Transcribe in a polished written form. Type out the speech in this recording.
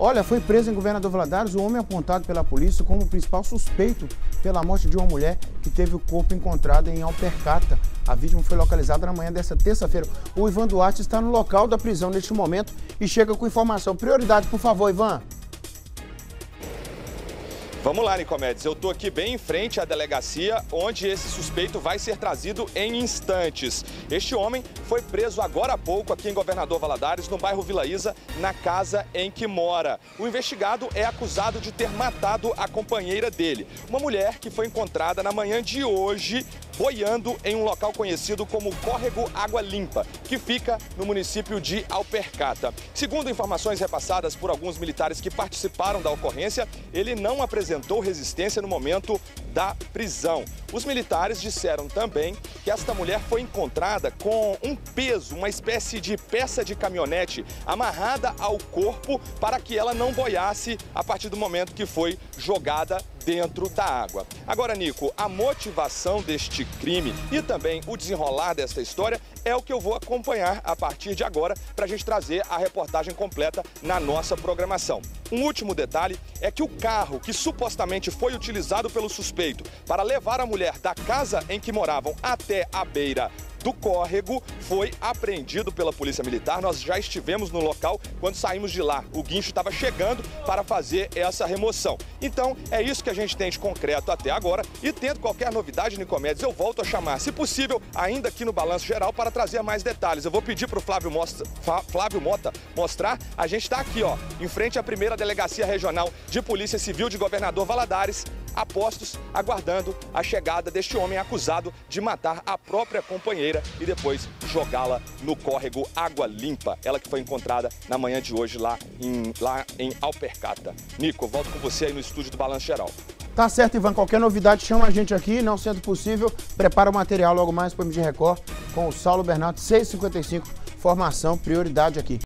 Olha, foi preso em Governador Valadares o homem apontado pela polícia como o principal suspeito pela morte de uma mulher que teve o corpo encontrado em Alpercata. A vítima foi localizada na manhã desta terça-feira. O Ivan Duarte está no local da prisão neste momento e chega com informação. Prioridade, por favor, Ivan. Vamos lá, Nicomedes. Eu estou aqui bem em frente à delegacia, onde esse suspeito vai ser trazido em instantes. Este homem foi preso agora há pouco aqui em Governador Valadares, no bairro Vila Isa, na casa em que mora. O investigado é acusado de ter matado a companheira dele, uma mulher que foi encontrada na manhã de hoje boiando em um local conhecido como Córrego Água Limpa, que fica no município de Alpercata. Segundo informações repassadas por alguns militares que participaram da ocorrência, ele não apresentou resistência no momento da prisão. Os militares disseram também que esta mulher foi encontrada com um peso, uma espécie de peça de caminhonete amarrada ao corpo para que ela não boiasse a partir do momento que foi jogada dentro da água. Agora, Nico, a motivação deste crime e também o desenrolar desta história é o que eu vou acompanhar a partir de agora para a gente trazer a reportagem completa na nossa programação. Um último detalhe é que o carro que supostamente foi utilizado pelo suspeito para levar a mulher da casa em que moravam até a beira do córrego foi apreendido pela Polícia Militar. Nós já estivemos no local quando saímos de lá. O guincho estava chegando para fazer essa remoção. Então, é isso que a gente tem de concreto até agora. E tendo qualquer novidade, Nicomedes, eu volto a chamar, se possível, ainda aqui no Balanço Geral, para trazer mais detalhes. Eu vou pedir para o Flávio Mota mostrar. A gente está aqui, ó, em frente à primeira Delegacia Regional de Polícia Civil de Governador Valadares, a postos, aguardando a chegada deste homem acusado de matar a própria companheira e depois jogá-la no córrego Água Limpa. Ela que foi encontrada na manhã de hoje lá em Alpercata. Nico, volto com você aí no estúdio do Balanço Geral. Tá certo, Ivan. Qualquer novidade, chama a gente aqui. Não sendo possível, prepara o material logo mais para o MG Record com o Saulo Bernardo, 6h55. Formação, prioridade aqui.